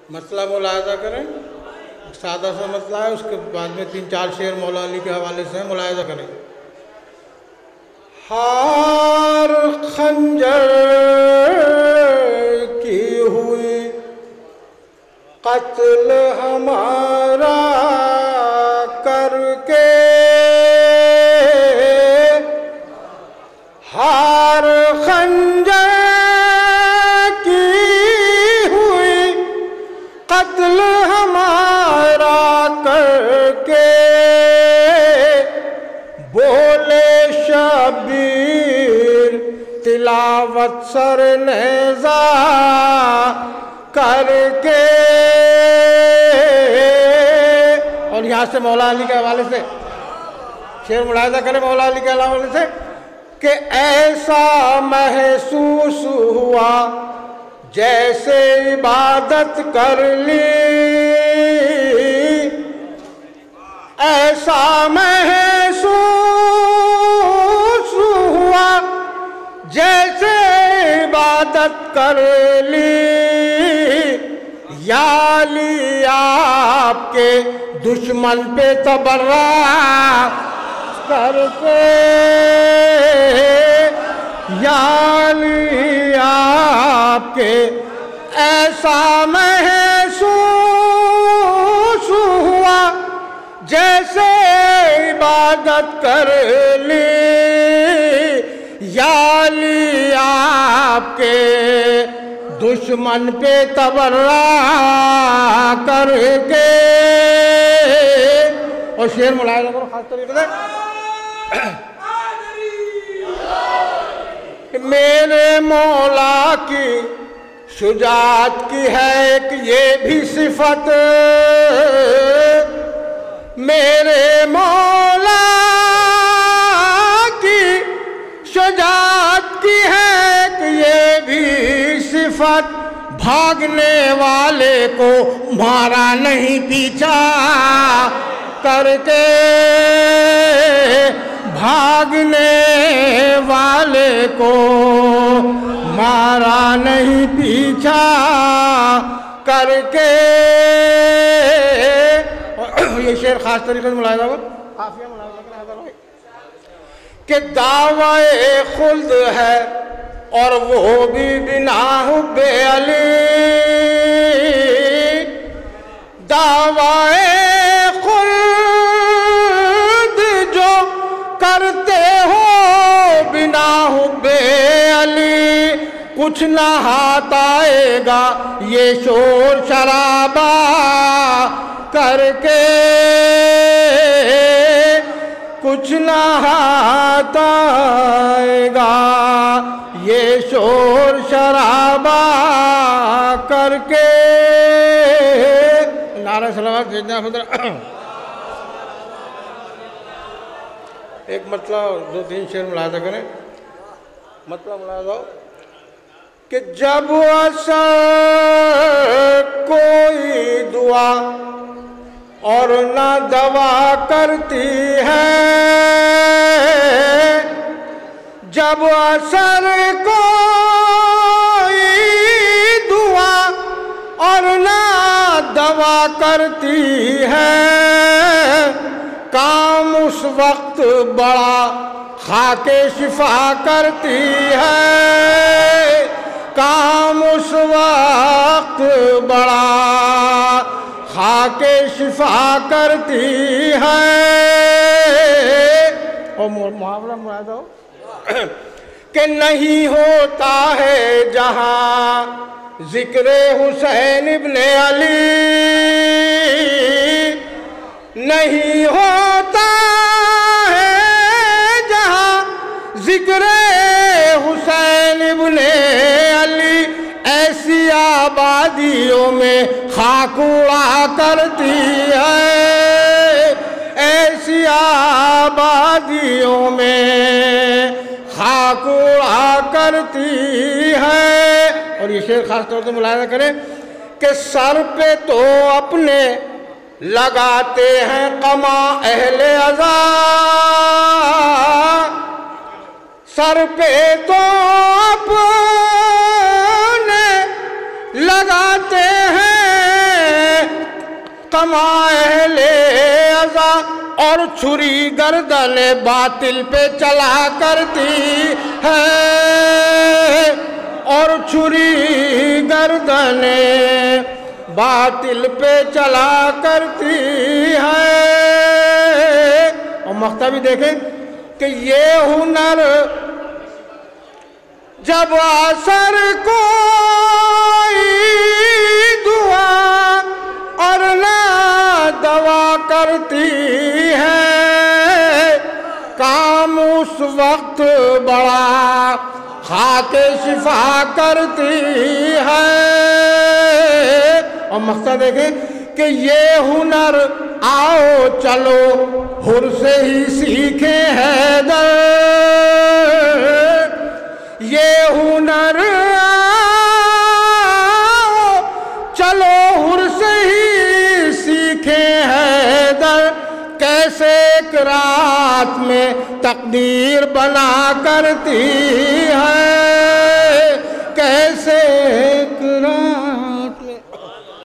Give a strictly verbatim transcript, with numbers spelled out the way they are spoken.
مسئلہ ملاحظہ کریں، سادہ سا مسئلہ ہے، اس کے بعد میں تین چار شعر مولا علی کے حوالے سے ملاحظہ کریں۔ ہار خنجر کی ہوئی قتل ہمارا کر کے، ہار خنجر کی ہوئی قتل ہمارا کر کے، بولے شبیر تلاوت سر نیزہ کر کے۔ اور یہاں سے مولا علی کے حوالے سے شعر ملاحظہ کریں، مولا علی کے حوالے سے کہ ایسا محسوس ہوا جیسے عبادت کر لی، ایسا محسوس ہوا جیسے عبادت کر لی، یا علی آپ کے دشمن پہ تبرہ کر کے، یا علی آپ کے ایسا محسوس ہوا جیسے عبادت کر لی، یا علی آپ کے دشمن پہ تبرہ کر کے۔ اور شعر ملاحظہ کرو خاص طریقے سے، میرے مولا کی شجاعت کی ہے ایک یہ بھی صفت، میرے مولا کی شجاعت کی ہے ایک یہ بھی صفت، بھاگنے والے کو مارا نہیں پیچھا کر کے، بھاگنے والے کو مارا نہیں پیچھا کر کے۔ یہ شعر خاص طریقے سے ملاحظہ ہو قافیہ ملاحظہ کریں حضر بھائی کہ دعوی خلد ہے اور وہ بھی بنا حب علی، دعوی خلد جو کرتے ہو بنا حب علی، کچھ نہ ہاتھ آئے گا یہ شور شرابہ کر کے، کچھ نہ ہاتھ آئے گا یہ شور شرابہ کر کے۔ نعرہ صلوات سیدنا خضر۔ ایک مطلب دو تین شعر ملاحظہ کریں، مطلب ملاحظہ ہو کہ جب اثر کوئی دعا اور نہ دوا کرتی ہے، جب اثر کوئی دعا اور نہ دوا کرتی ہے، کام اس وقت بڑا خاک شفا کرتی ہے، کام اس وقت بڑا خاک شفا کرتی ہے۔ اور محاورہ ملاحظہ ہو کہ نہیں ہوتا ہے جہاں ذکر حسین ابن علی، نہیں ہوتا ہے جہاں ذکر حسین ابن علی، ایسی آبادیوں میں خاک اڑا کرتی ہے، ایسی آبادیوں میں خاک اڑا کرتی ہے۔ اور یہ شعر خاص طور سے ملاحظہ کریں کہ سر پہ تو اپنے لگاتے ہیں قما اہل عزا، سر پہ تو اپنے لگاتے ہیں کمائے لے ازا اور چھری گردن باطل پہ چلا کرتی ہے، اور چھری گردن باطل پہ چلا کرتی ہے۔ اور مقطع بھی دیکھیں کہ یہ ہنر جب اثر کوئی دعا اور نہ دوا کرتی ہے، کام اس وقت بڑا خاک شفا کرتی ہے۔ اور مقصد دیکھیں کہ یہ ہنر آؤ چلو حر سے ہی سیکھیں حیدر، یہ ہنر آؤ چلو حر سے ہی سیکھیں حیدر، کیسے ایک رات میں تقدیر بنا کرتی ہے۔